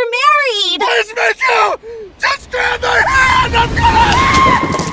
you're married! Please, Miss you! Just grab my hand! I'm gonna...